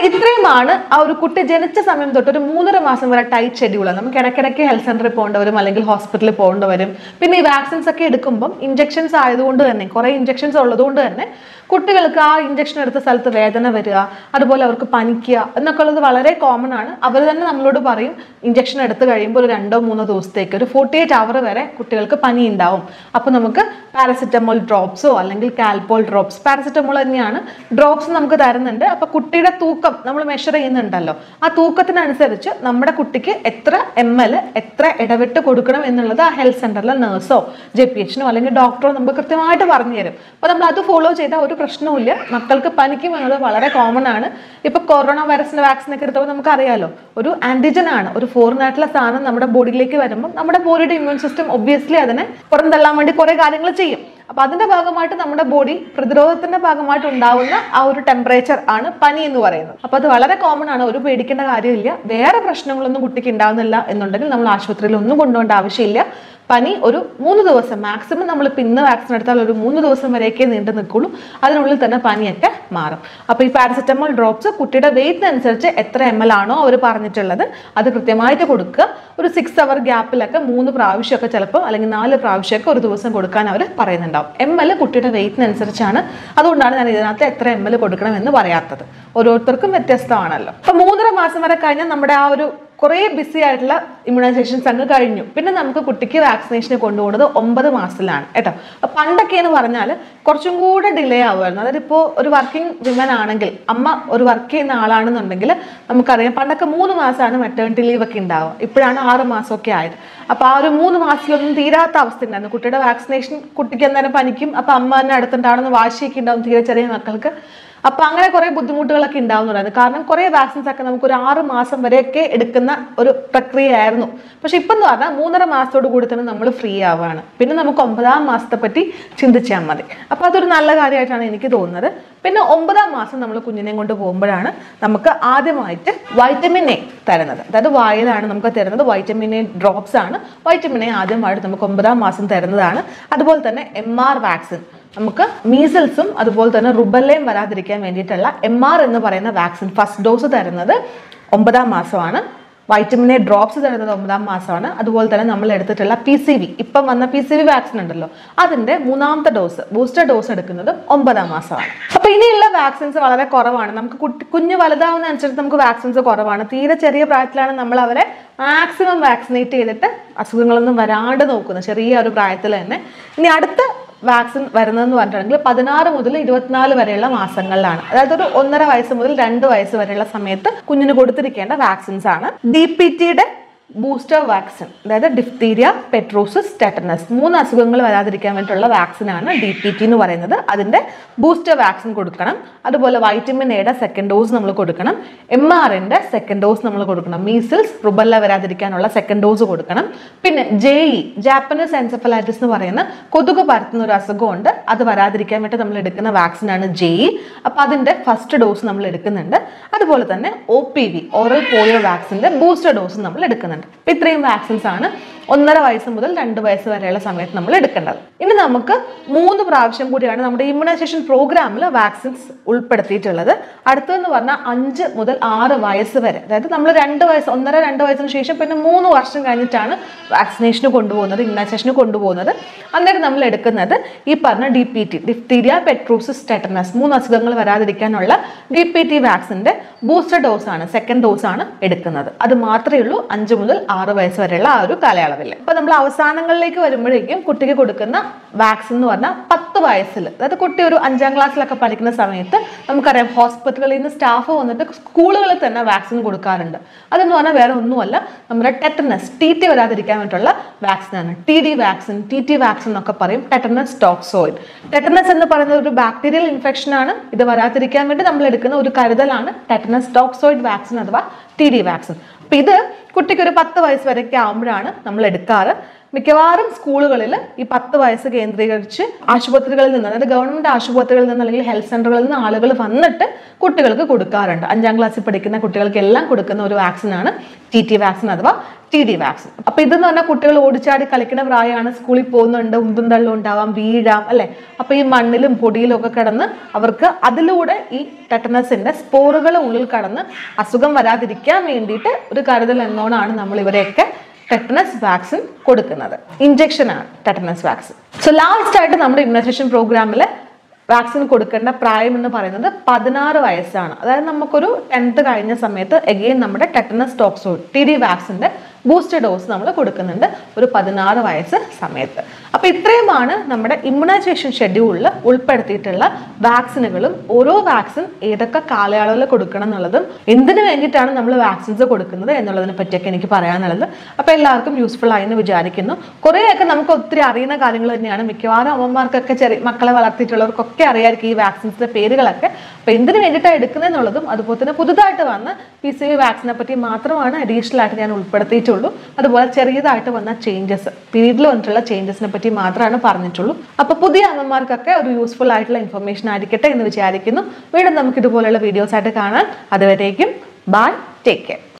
ഇത്രയുമാണ് ആ ഒരു കുട്ടി ജനിച്ച സമയം തൊട്ട് ഒരു 3.5 മാസം വരെ ടൈറ്റ് ഷെഡ്യൂളാണ്. നമുക്ക് ഇടയ്ക്കിടയ്ക്ക് ഹെൽത്ത് സെന്ററിൽ പോകേണ്ടി വരും, അല്ലെങ്കിൽ ഹോസ്പിറ്റലിൽ പോകേണ്ടി വരും. പിന്നെ ഈ വാക്സിൻസ് ഒക്കെ എടുക്കുമ്പം ഇഞ്ചക്ഷൻസ് ആയതുകൊണ്ട് തന്നെ, കുറെ ഇഞ്ചക്ഷൻസ് ഉള്ളതുകൊണ്ട് തന്നെ കുട്ടികൾക്ക് ആ ഇഞ്ചക്ഷൻ എടുത്ത സ്ഥലത്ത് വേദന വരിക, അതുപോലെ അവർക്ക് പനിക്കുക എന്നൊക്കെ ഉള്ളത് വളരെ കോമൺ ആണ്. അവർ തന്നെ നമ്മളോട് പറയും ഇഞ്ചക്ഷൻ എടുത്ത് കഴിയുമ്പോൾ ഒരു 2-3 ദിവസത്തേക്ക്, ഒരു 48 അവർ വരെ കുട്ടികൾക്ക് പനി ഉണ്ടാവും. അപ്പോൾ നമുക്ക് പാരസിറ്റമോൾ ഡ്രോപ്സോ അല്ലെങ്കിൽ കാൽപോൾ ഡ്രോപ്സ്, പാരസിറ്റമോൾ തന്നെയാണ്, ഡ്രോപ്സ് നമുക്ക് തരുന്നുണ്ട്. അപ്പോൾ കുട്ടിയുടെ തൂക്കം നമ്മൾ മെഷർ ചെയ്യുന്നുണ്ടല്ലോ, ആ തൂക്കത്തിനനുസരിച്ച് നമ്മുടെ കുട്ടിക്ക് എത്ര ml എത്ര ഇടവിട്ട് കൊടുക്കണം എന്നുള്ളത് ആ ഹെൽത്ത് സെന്ററിലെ നഴ്സോ JPHനോ അല്ലെങ്കിൽ ഡോക്ടറോ നമുക്ക് കൃത്യമായിട്ട് പറഞ്ഞു തരും. അപ്പോൾ നമ്മൾ അത് ഫോളോ ചെയ്താൽ ഒരു പ്രശ്നവുമില്ല. മക്കൾക്ക് പനിക്കും എന്നത് വളരെ കോമൺ ആണ്. ഇപ്പൊ കൊറോണ വൈറസിന്റെ വാക്സിൻ ഒക്കെ എടുത്തപ്പോൾ നമുക്കറിയാലോ, ഒരു ആന്റിജൻ ആണ്, ഒരു ഫോറിൻ ആയിട്ടുള്ള സാധനം നമ്മുടെ ബോഡിയിലേക്ക് വരുമ്പോൾ നമ്മുടെ ബോഡിയുടെ ഇമ്മ്യൂൺ സിസ്റ്റം ഒബ്വിയസ്ലി അതിനെ പുറന്തള്ളാൻ വേണ്ടി കുറെ കാര്യങ്ങൾ ചെയ്യും. അപ്പൊ അതിന്റെ ഭാഗമായിട്ട് നമ്മുടെ ബോഡി പ്രതിരോധത്തിന്റെ ഭാഗമായിട്ട് ഉണ്ടാവുന്ന ആ ഒരു ടെമ്പറേച്ചർ ആണ് പനി എന്ന് പറയുന്നത്. അപ്പൊ അത് വളരെ കോമൺ ആണ്, ഒരു പേടിക്കേണ്ട കാര്യമില്ല. വേറെ പ്രശ്നങ്ങളൊന്നും കുട്ടിക്ക് ഉണ്ടാവുന്നില്ല എന്നുണ്ടെങ്കിൽ നമ്മൾ ആശുപത്രിയിൽ ഒന്നും കൊണ്ടുപോകേണ്ട ആവശ്യമില്ല. പനി ഒരു 3 ദിവസം മാക്സിമം, നമ്മൾ ഇന്ന് വാക്സിൻ എടുത്താൽ ഒരു 3 ദിവസം വരെയൊക്കെ നീണ്ടു നിൽക്കുള്ളൂ, അതിനുള്ളിൽ തന്നെ പനിയൊക്കെ മാറും. അപ്പോൾ ഈ പാരസിറ്റമോൾ ഡ്രോപ്സ് കുട്ടിയുടെ വെയിറ്റിനനുസരിച്ച് എത്ര ml ആണോ അവർ പറഞ്ഞിട്ടുള്ളത് അത് കൃത്യമായിട്ട് കൊടുക്കുക. ഒരു 6 hour ഗ്യാപ്പിലൊക്കെ 3 പ്രാവശ്യമൊക്കെ ചിലപ്പോൾ, അല്ലെങ്കിൽ 4 പ്രാവശ്യമൊക്കെ ഒരു ദിവസം കൊടുക്കാൻ അവർ പറയുന്നുണ്ടാവും. ml കുട്ടിയുടെ വെയിറ്റിനനുസരിച്ചാണ്, അതുകൊണ്ടാണ് ഞാൻ ഇതിനകത്ത് എത്ര ml കൊടുക്കണം എന്ന് പറയാത്തത്. ഓരോരുത്തർക്കും വ്യത്യസ്തമാണല്ലോ. അപ്പോൾ 3.5 മാസം വരെ കഴിഞ്ഞാൽ നമ്മുടെ ആ ഒരു കുറേ ബിസി ആയിട്ടുള്ള ഇമ്മ്യൂണൈസേഷൻസ് അങ്ങ് കഴിഞ്ഞു. പിന്നെ നമുക്ക് കുട്ടിക്ക് വാക്സിനേഷന് കൊണ്ടുപോകുന്നത് 9 മാസത്തിലാണ് കേട്ടോ. പണ്ടൊക്കെ എന്ന് പറഞ്ഞാൽ കുറച്ചും കൂടെ ഡിലേ ആവുമായിരുന്നു. അതായത് ഇപ്പോൾ ഒരു വർക്കിംഗ് വിമൻ ആണെങ്കിൽ, അമ്മ ഒരു വർക്ക് ചെയ്യുന്ന ആളാണെന്നുണ്ടെങ്കിൽ നമുക്കറിയാം പണ്ടൊക്കെ 3 മാസമാണ് മെറ്റേണിറ്റി ലീവ് ഒക്കെ ഉണ്ടാവുക. ഇപ്പോഴാണ് 6 മാസമൊക്കെ ആയത്. അപ്പോൾ ആ ഒരു 3 മാസത്തിലൊന്നും തീരാത്ത അവസ്ഥ ഉണ്ടായിരുന്നു. കുട്ടിയുടെ വാക്സിനേഷൻ കുട്ടിക്ക് എന്തായാലും പനിക്കും, അപ്പോൾ അമ്മ തന്നെ അടുത്തുണ്ടാവുന്ന വാശിയൊക്കെ ഉണ്ടാവും തീരെ ചെറിയ മക്കൾക്ക്. അപ്പോൾ അങ്ങനെ കുറേ ബുദ്ധിമുട്ടുകളൊക്കെ ഉണ്ടാവുന്നുണ്ടായിരുന്നു. കാരണം കുറേ വാക്സിൻസ് ഒക്കെ നമുക്ക് ഒരു 6 മാസം വരെയൊക്കെ എടുക്കുന്ന ഒരു പ്രക്രിയയായിരുന്നു. പക്ഷെ ഇപ്പം എന്ന് പറഞ്ഞാൽ 3.5 മാസത്തോട് കൂടി തന്നെ നമ്മൾ ഫ്രീ ആവുകയാണ്. പിന്നെ നമുക്ക് 9ാം മാസത്തെ പറ്റി ചിന്തിച്ചാൽ മതി. അപ്പോൾ അതൊരു നല്ല കാര്യമായിട്ടാണ് എനിക്ക് തോന്നുന്നത്. പിന്നെ 9ാം മാസം നമ്മൾ കുഞ്ഞിനെ കൊണ്ട് പോകുമ്പോഴാണ് നമുക്ക് ആദ്യമായിട്ട് വൈറ്റമിൻ എ തരുന്നത്. അതായത് വായിലാണ് നമുക്ക് തരുന്നത്. വൈറ്റമിൻ എ ഡ്രോപ്സ് ആണ്. വൈറ്റമിൻ എ ആദ്യമായിട്ട് നമുക്ക് 9ാം മാസം തരുന്നതാണ്. അതുപോലെ തന്നെ MR വാക്സിൻ, നമുക്ക് മീസൽസും അതുപോലെ തന്നെ റുബല്ലയും വരാതിരിക്കാൻ വേണ്ടിയിട്ടുള്ള MR എന്ന് പറയുന്ന വാക്സിൻ ഫസ്റ്റ് ഡോസ് തരുന്നത് 9ാം മാസമാണ്. വൈറ്റമിൻ എ ഡ്രോപ്സ് തരുന്നത് 9ാം മാസമാണ്. അതുപോലെ തന്നെ നമ്മൾ എടുത്തിട്ടുള്ള PCV, ഇപ്പം വന്ന PCV വാക്സിൻ ഉണ്ടല്ലോ, അതിന്റെ 3ാമത്തെ ഡോസ് ബൂസ്റ്റർ ഡോസ് എടുക്കുന്നത് 9ാം മാസമാണ്. അപ്പൊ ഇനിയുള്ള വാക്സിൻസ് വളരെ കുറവാണ്. നമുക്ക് കുഞ്ഞ് വലുതാവുന്ന അനുസരിച്ച് നമുക്ക് വാക്സിൻസ് കുറവാണ്. തീരെ ചെറിയ പ്രായത്തിലാണ് നമ്മൾ അവരെ മാക്സിമം വാക്സിനേറ്റ് ചെയ്തിട്ട് അസുഖങ്ങളൊന്നും വരാണ്ട് നോക്കുന്നത്, ചെറിയ ഒരു പ്രായത്തിൽ തന്നെ. ഇനി അടുത്ത വാക്സിൻ വരുന്നതെന്ന് പറഞ്ഞിട്ടുണ്ടെങ്കിൽ 16 മുതൽ 24 വരെയുള്ള മാസങ്ങളിലാണ്. അതായത് ഒരു 1.5 വയസ്സ് മുതൽ 2 വയസ്സ് വരെയുള്ള സമയത്ത് കുഞ്ഞിന് കൊടുത്തിരിക്കേണ്ട വാക്സിൻസ് ആണ്. DPTയുടെ ബൂസ്റ്റർ വാക്സിൻ, അതായത് ഡിഫ്തീരിയ, പെട്രോസിസ്, ടെറ്റനസ്, 3 അസുഖങ്ങൾ വരാതിരിക്കാൻ വേണ്ടിയിട്ടുള്ള വാക്സിനാണ് DPT എന്ന് പറയുന്നത്. അതിന്റെ ബൂസ്റ്റർ വാക്സിൻ കൊടുക്കണം. അതുപോലെ വൈറ്റമിൻ എയുടെ 2nd ഡോസ് നമ്മൾ കൊടുക്കണം. MRന്റെ 2nd ഡോസ് നമ്മൾ കൊടുക്കണം. മീസിൽസ്, റുബല്ല വരാതിരിക്കാനുള്ള 2nd ഡോസ് കൊടുക്കണം. പിന്നെ JE, ജാപ്പനീസ് എൻസെഫലൈറ്റിസ് എന്ന് പറയുന്ന കൊതുക് പരത്തുന്ന ഒരു അസുഖമുണ്ട്, അത് വരാതിരിക്കാൻ വേണ്ടി നമ്മൾ എടുക്കുന്ന വാക്സിനാണ് JE. അപ്പോൾ അതിന്റെ ഫസ്റ്റ് ഡോസ് നമ്മൾ എടുക്കുന്നുണ്ട്. അതുപോലെ തന്നെ OPV, ഓറൽ പോളിയോ വാക്സിന്റെ ബൂസ്റ്റർ ഡോസ് നമ്മൾ എടുക്കുന്നുണ്ട്. ഇത്രയും വാക്സിൻസ് ആണ് 1.5 വയസ്സ് മുതൽ 2 വയസ്സ് വരെയുള്ള സമയത്ത് നമ്മൾ എടുക്കേണ്ടത്. ഇനി നമുക്ക് 3 പ്രാവശ്യം കൂടിയാണ് നമ്മുടെ ഇമ്മ്യൂണൈസേഷൻ പ്രോഗ്രാമിൽ വാക്സിൻസ് ഉൾപ്പെടുത്തിയിട്ടുള്ളത്. അടുത്തതെന്ന് പറഞ്ഞാൽ 5 മുതൽ 6 വയസ്സ് വരെ, അതായത് നമ്മൾ 2 വയസ്സ് 1.5-2 വയസ്സിന് ശേഷം പിന്നെ 3 വർഷം കഴിഞ്ഞിട്ടാണ് വാക്സിനേഷന് കൊണ്ടുപോകുന്നത്, ഇമ്മ്യൂണൈസേഷന് കൊണ്ടുപോകുന്നത്. അന്നേരം നമ്മൾ എടുക്കുന്നത് ഈ പറഞ്ഞ DPT, ഡിഫ്തീരിയ, പെട്രോസിസ്, ടെറ്റനസ്, 3 അസുഖങ്ങൾ വരാതിരിക്കാനുള്ള DPT വാക്സിന്റെ ബൂസ്റ്റർ ഡോസ് ആണ്, 2nd ഡോസ് ആണ് എടുക്കുന്നത്. അത് മാത്രമേ ഉള്ളൂ 5 മുതൽ 6 വയസ്സ് വരെയുള്ള ആ ഒരു കാലയളവിൽ. അപ്പൊ നമ്മൾ അവസാനങ്ങളിലേക്ക് വരുമ്പോഴേക്കും കുട്ടിക്ക് കൊടുക്കുന്ന വാക്സിൻ എന്ന് പറഞ്ഞാൽ 10 വയസ്സിൽ, അതായത് കുട്ടി ഒരു 5ാം ക്ലാസ്സിലൊക്കെ പഠിക്കുന്ന സമയത്ത് നമുക്കറിയാം ഹോസ്പിറ്റലുകളിൽ നിന്ന് സ്റ്റാഫ് വന്നിട്ട് സ്കൂളുകളിൽ തന്നെ വാക്സിൻ കൊടുക്കാറുണ്ട്. അതെന്ന് പറഞ്ഞാൽ വേറെ ഒന്നുമല്ല, നമ്മുടെ ടെറ്റനസ്, TT വരാതിരിക്കാൻ വേണ്ടിയിട്ടുള്ള വാക്സിനാണ്. TD വാക്സിൻ, TT വാക്സിൻ എന്നൊക്കെ പറയും. Tetanus toxoid. ടെറ്റനസ് എന്ന് പറയുന്നത് ഒരു ബാക്ടീരിയൽ ഇൻഫെക്ഷൻ ആണ്. ഇത് വരാതിരിക്കാൻ വേണ്ടി നമ്മൾ എടുക്കുന്ന ഒരു കരുതലാണ് ടെറ്റനസ് ടോക്സോയിഡ് വാക്സിൻ അഥവാ TD വാക്സിൻ. അപ്പൊ ഇത് കുട്ടിക്ക് ഒരു 10 വയസ്സ് വരെയൊക്കെ ആകുമ്പോഴാണ് നമ്മൾ എടുക്കാറ്. മിക്കവാറും സ്കൂളുകളിൽ ഈ 10 വയസ്സ് കേന്ദ്രീകരിച്ച് ആശുപത്രികളിൽ നിന്ന്, അതായത് ഗവൺമെന്റ് ആശുപത്രികളിൽ നിന്ന് അല്ലെങ്കിൽ ഹെൽത്ത് സെന്ററുകളിൽ നിന്ന് ആളുകൾ വന്നിട്ട് കുട്ടികൾക്ക് കൊടുക്കാറുണ്ട്. 5ാം ക്ലാസ്സിൽ പഠിക്കുന്ന കുട്ടികൾക്കെല്ലാം കൊടുക്കുന്ന ഒരു വാക്സിനാണ് TT വാക്സിൻ അഥവാ TD വാക്സിൻ. അപ്പൊ ഇതെന്ന് പറഞ്ഞാൽ കുട്ടികൾ ഓടിച്ചാടി കളിക്കുന്ന പ്രായമാണ്, സ്കൂളിൽ പോകുന്നുണ്ട്, ഉന്തും തള്ളും ഉണ്ടാവാം, വീഴാം അല്ലെ. അപ്പൊ ഈ മണ്ണിലും പൊടിയിലും ഒക്കെ കിടന്ന് അവർക്ക് അതിലൂടെ ഈ ടെറ്റനസിന്റെ സ്പോറുകൾ ഉള്ളിൽ കടന്ന് അസുഖം വരാതിരിക്കാൻ വേണ്ടിയിട്ട് ഒരു കരുതൽ എന്നോണാണ് നമ്മൾ ഇവരെയൊക്കെ ടെറ്റനസ് വാക്സിൻ കൊടുക്കുന്നത്. ഇഞ്ചക്ഷനാണ് ടെറ്റനസ് വാക്സിൻ. സോ ലാസ്റ്റ് ആയിട്ട് നമ്മുടെ ഇമ്മ്യൂണൈസേഷൻ പ്രോഗ്രാമിൽ വാക്സിൻ കൊടുക്കേണ്ട പ്രായം എന്ന് പറയുന്നത് 16 വയസ്സാണ്. അതായത് നമുക്കൊരു 10th കഴിഞ്ഞ സമയത്ത് എഗെയിൻ നമ്മുടെ ടെറ്റനസ് ടോക്സോയിഡ് TD വാക്സിന്റെ ബൂസ്റ്റർ ഡോസ് നമ്മൾ കൊടുക്കുന്നുണ്ട് ഒരു 16 വയസ്സ് സമയത്ത്. അപ്പൊ ഇത്രയുമാണ് നമ്മുടെ ഇമ്മ്യൂണൈസേഷൻ ഷെഡ്യൂളിൽ ഉൾപ്പെടുത്തിയിട്ടുള്ള വാക്സിനുകളും ഓരോ വാക്സിൻ ഏതൊക്കെ കാലയളവിൽ കൊടുക്കണം എന്നുള്ളതും എന്തിനു വേണ്ടിയിട്ടാണ് നമ്മൾ വാക്സിൻസ് കൊടുക്കുന്നത് എന്നുള്ളതിനെ പറ്റിയൊക്കെ എനിക്ക് പറയാനുള്ളത്. അപ്പൊ എല്ലാവർക്കും യൂസ്ഫുൾ ആയെന്ന് വിചാരിക്കുന്നു. കുറേയൊക്കെ നമുക്ക് ഒത്തിരി അറിയുന്ന കാര്യങ്ങൾ തന്നെയാണ്. മിക്കവാറും അമ്മമാർക്കൊക്കെ ചെറിയ മക്കളെ വളർത്തിയിട്ടുള്ളവർക്കൊക്കെ അറിയാമായിരിക്കും ഈ വാക്സിൻസിന്റെ പേരുകളൊക്കെ. അപ്പൊ എന്തിനു വേണ്ടിയിട്ടാണ് എടുക്കുന്നതെന്നുള്ളതും അതുപോലെ തന്നെ പുതുതായിട്ട് വന്ന PCV വാക്സിനെ പറ്റി മാത്രമാണ് അഡീഷണൽ ആയിട്ട് ഞാൻ ഉൾപ്പെടുത്തിയിട്ടുള്ളൂ. അതുപോലെ ചെറിയതായിട്ട് വന്ന ചേഞ്ചസ്, പീരീഡിൽ വന്നിട്ടുള്ള ചേഞ്ചസിനെ പറ്റി മാത്രമാണ് പറഞ്ഞിട്ടുള്ളൂ. അപ്പൊ പുതിയ അമ്മമാർക്കൊക്കെ ഒരു യൂസ്ഫുൾ ആയിട്ടുള്ള ഇൻഫർമേഷൻ ആയിരിക്കട്ടെ എന്ന് വിചാരിക്കുന്നു. വീണ്ടും നമുക്ക് ഇതുപോലെയുള്ള വീഡിയോസ് ആയിട്ട് കാണാം. അതുവരേക്കും ബൈ, ടേക്ക് കെയർ.